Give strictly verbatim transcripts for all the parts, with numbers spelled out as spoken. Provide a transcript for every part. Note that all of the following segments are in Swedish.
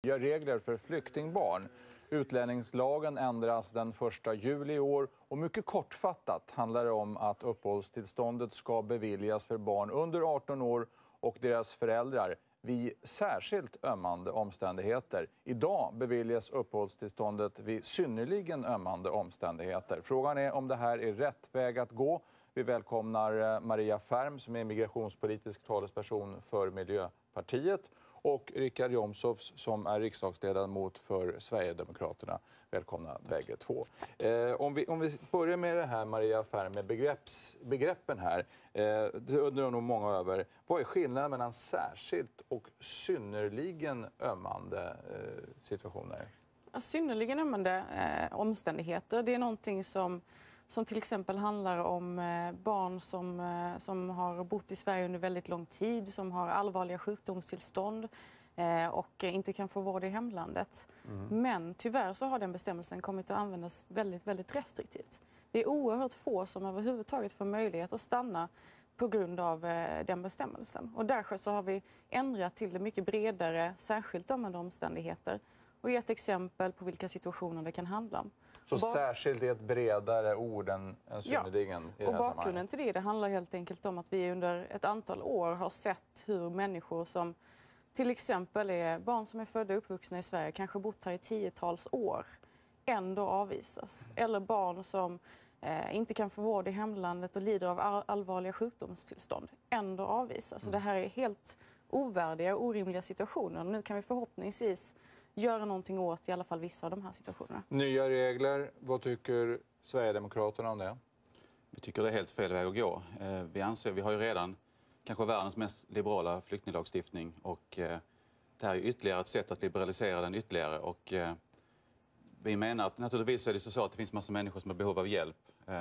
Nya regler för flyktingbarn. Utlänningslagen ändras den första juli i år och mycket kortfattat handlar det om att uppehållstillståndet ska beviljas för barn under arton år och deras föräldrar vid särskilt ömmande omständigheter. Idag beviljas uppehållstillståndet vid synnerligen ömmande omständigheter. Frågan är om det här är rätt väg att gå. Vi välkomnar Maria Ferm som är migrationspolitisk talesperson för Miljöpartiet och Richard Jomshof som är riksdagsledamot för Sverigedemokraterna. Välkomna bägge två. Eh, om, vi, om vi börjar med det här, Maria Ferm, med begrepps, begreppen här. Eh, det undrar nog många över. Vad är skillnaden mellan särskilt och synnerligen ömmande eh, situationer? Ja, synnerligen ömmande eh, omständigheter, det är någonting som Som till exempel handlar om eh, barn som, eh, som har bott i Sverige under väldigt lång tid, som har allvarliga sjukdomstillstånd eh, och inte kan få vård i hemlandet. Mm. Men tyvärr så har den bestämmelsen kommit att användas väldigt, väldigt restriktivt. Det är oerhört få som överhuvudtaget får möjlighet att stanna på grund av eh, den bestämmelsen. Och därför så har vi ändrat till det mycket bredare, särskilt ömmande omständigheter och gett exempel på vilka situationer det kan handla om. Så Bak särskilt är ett bredare ord än, än synnerligen ja. i Och bakgrunden till det, det handlar helt enkelt om att vi under ett antal år har sett hur människor som till exempel är barn som är födda och uppvuxna i Sverige, kanske bott här i tiotals år, ändå avvisas. Eller barn som eh, inte kan få vård i hemlandet och lider av all allvarliga sjukdomstillstånd, ändå avvisas. Så det här är helt ovärdiga och orimliga situationer. Nu kan vi förhoppningsvis göra någonting åt i alla fall vissa av de här situationerna. Nya regler, vad tycker Sverigedemokraterna om det? Vi tycker det är helt fel väg att gå. Vi anser, vi har ju redan kanske världens mest liberala flyktinglagstiftning och det här är ytterligare ett sätt att liberalisera den ytterligare och vi menar att naturligtvis är det så att det finns massa människor som har behov av hjälp.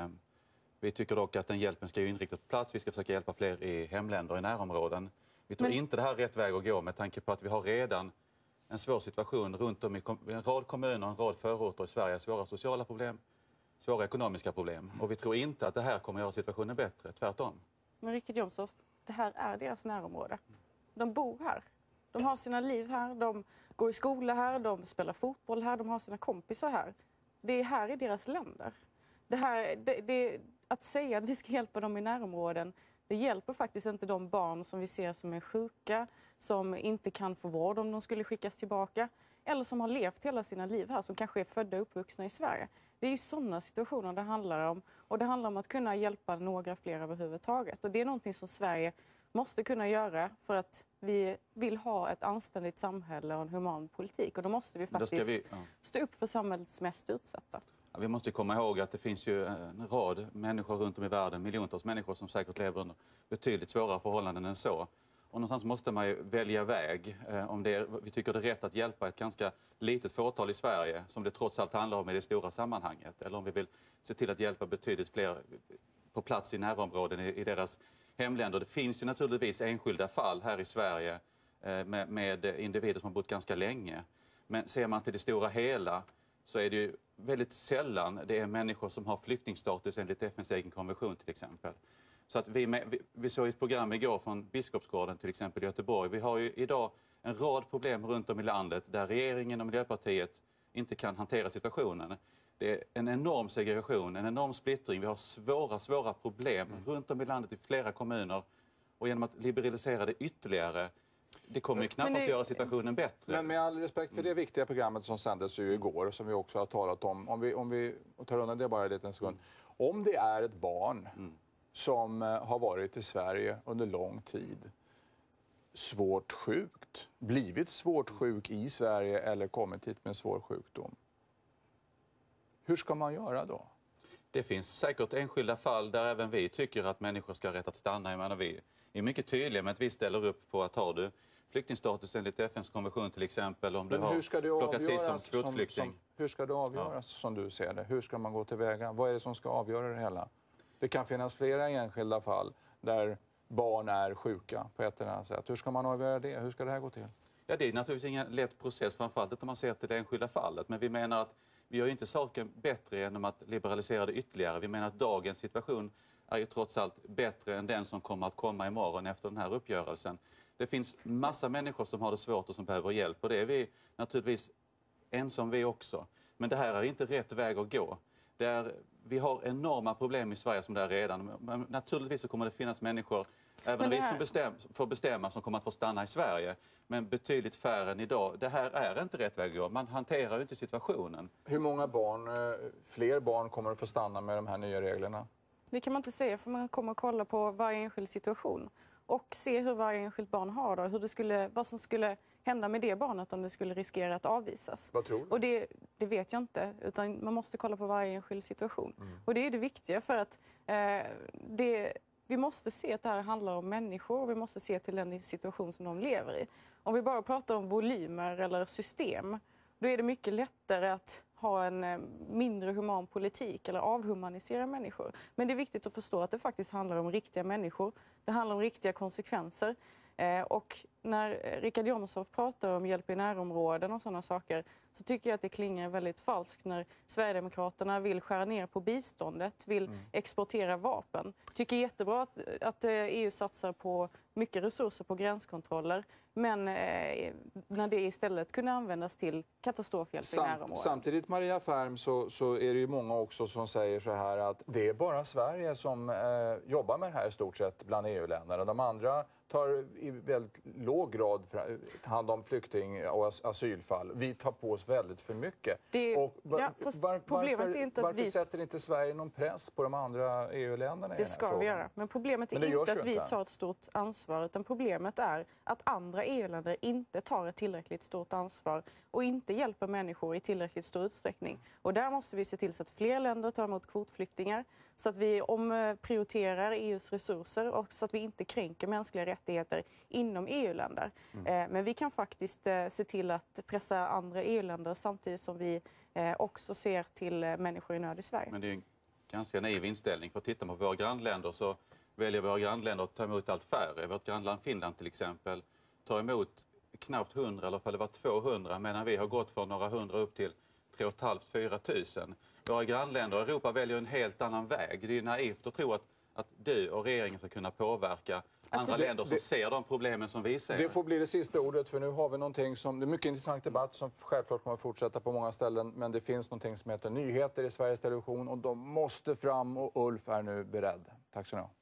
Vi tycker dock att den hjälpen ska ju inriktas på plats. Vi ska försöka hjälpa fler i hemländer och i närområden. Vi tror Men... inte det här är rätt väg att gå med tanke på att vi har redan en svår situation runt om i en rad kommuner, en rad förorter i Sverige. Svåra sociala problem, svåra ekonomiska problem. Och vi tror inte att det här kommer att göra situationen bättre, tvärtom. Men Richard Jomshof, det här är deras närområde. De bor här. De har sina liv här, de går i skola här, de spelar fotboll här, de har sina kompisar här. Det är här i deras länder. Det här, det, det, att säga att vi ska hjälpa dem i närområden, det hjälper faktiskt inte de barn som vi ser som är sjuka, som inte kan få vård om de skulle skickas tillbaka, eller som har levt hela sina liv här, som kanske är födda och uppvuxna i Sverige. Det är ju sådana situationer det handlar om. Och det handlar om att kunna hjälpa några fler överhuvudtaget. Och det är någonting som Sverige måste kunna göra för att vi vill ha ett anständigt samhälle och en human politik. Och då måste vi faktiskt vi, ja. stå upp för samhällets mest utsatta. Ja, vi måste komma ihåg att det finns ju en rad människor runt om i världen, miljontals människor som säkert lever under betydligt svårare förhållanden än så. Och någonstans måste man ju välja väg. Eh, om det är, vi tycker det är rätt att hjälpa ett ganska litet fåtal i Sverige, som det trots allt handlar om i det stora sammanhanget. Eller om vi vill se till att hjälpa betydligt fler på plats i närområden i, i deras hemländer. Det finns ju naturligtvis enskilda fall här i Sverige eh, med, med individer som har bott ganska länge. Men ser man till det stora hela så är det ju väldigt sällan det är människor som har flyktingstatus enligt F N:s egen konvention till exempel. Så att vi, med, vi, vi såg ett program igår från Biskopsgården till exempel i Göteborg. Vi har ju idag en rad problem runt om i landet där regeringen och Miljöpartiet inte kan hantera situationen. Det är en enorm segregation, en enorm splittring. Vi har svåra, svåra problem mm. runt om i landet i flera kommuner. Och genom att liberalisera det ytterligare, det kommer ju knappast det, göra situationen bättre. Men med all respekt för det viktiga programmet som sändes ju igår och som vi också har talat om. Om vi, om vi tar undan det bara en liten sekund. Om det är ett barn mm. som har varit i Sverige under lång tid, svårt sjukt, blivit svårt sjuk i Sverige eller kommit hit med en svår sjukdom. Hur ska man göra då? Det finns säkert enskilda fall där även vi tycker att människor ska ha rätt att stanna. Jag menar, vi är mycket tydliga med att vi ställer upp på att har du flyktingstatus enligt F N:s konvention till exempel, om du Men har hur ska det plockat sig som som, kvotflykting. som, hur ska det avgöras ja. som du ser det? Hur ska man gå tillväga? Vad är det som ska avgöra det hela? Det kan finnas flera enskilda fall där barn är sjuka på ett eller annat sätt. Hur ska man avgöra det? Hur ska det här gå till? Ja, det är naturligtvis ingen lätt process, framförallt om man ser till det enskilda fallet. Men vi menar att vi gör inte saken bättre genom att liberalisera det ytterligare. Vi menar att dagens situation är ju trots allt bättre än den som kommer att komma imorgon efter den här uppgörelsen. Det finns massa människor som har det svårt och som behöver hjälp. Och det är vi naturligtvis ensam vi också. Men det här är inte rätt väg att gå. Det är, vi har enorma problem i Sverige som det är redan. Men naturligtvis så kommer det finnas människor, även vi som bestäm, får bestämma, som kommer att få stanna i Sverige. Men betydligt färre än idag. Det här är inte rätt väg att gå. Man hanterar ju inte situationen. Hur många barn, fler barn kommer att få stanna med de här nya reglerna? Det kan man inte säga, för man kommer att kolla på varje enskild situation. Och se hur varje enskilt barn har det. Hur det skulle, vad som skulle hända med det barnet om det skulle riskera att avvisas. Vad tror du? Och det, det vet jag inte, utan man måste kolla på varje enskild situation. Mm. Och det är det viktiga, för att eh, det, vi måste se att det här handlar om människor och vi måste se till den situation som de lever i. Om vi bara pratar om volymer eller system, då är det mycket lättare att ha en mindre human politik eller avhumanisera människor. Men det är viktigt att förstå att det faktiskt handlar om riktiga människor. Det handlar om riktiga konsekvenser. Eh, och när Richard Jomshof pratar om hjälp i närområden och sådana saker, så tycker jag att det klingar väldigt falskt när Sverigedemokraterna vill skära ner på biståndet, vill mm. exportera vapen. Tycker jättebra att, att E U satsar på mycket resurser på gränskontroller, men eh, när det istället kunde användas till katastrofhjälp Samt, i närområden. Samtidigt, Maria Färm, så, så är det ju många också som säger så här att det är bara Sverige som eh, jobbar med det här i stort sett bland E U-länderna. De andra tar i väldigt låg grad hand om flykting- och asylfall. Vi tar på oss väldigt för mycket. Det, och var, ja, var, problemet varför, är inte att varför vi... sätter inte Sverige någon press på de andra E U-länderna? Det ska vi göra. Men problemet är Men inte att vi tar ett stort ansvar, utan problemet är att andra E U-länder inte tar ett tillräckligt stort ansvar och inte hjälper människor i tillräckligt stor utsträckning. Och där måste vi se till så att fler länder tar emot kvotflyktingar, så att vi omprioriterar E U:s resurser och så att vi inte kränker mänskliga rättigheter inom E U-länder. Mm. Men vi kan faktiskt se till att pressa andra E U-länder samtidigt som vi också ser till människor i nöd i Sverige. Men det är en ganska naiv inställning. För att titta på våra grannländer så väljer våra grannländer att ta emot allt färre. Vårt grannland Finland till exempel tar emot knappt hundra, eller för det var tvåhundra, medan vi har gått från några hundra upp till tre och ett halvt, fyra tusen. Våra grannländer och Europa väljer en helt annan väg. Det är naivt att tro att, att du och regeringen ska kunna påverka andra det, länder som det, ser de problemen som vi ser. Det får bli det sista ordet, för nu har vi någonting som, det är en mycket intressant debatt som självklart kommer att fortsätta på många ställen, men det finns någonting som heter nyheter i Sveriges Television och de måste fram, och Ulf är nu beredd. Tack så mycket.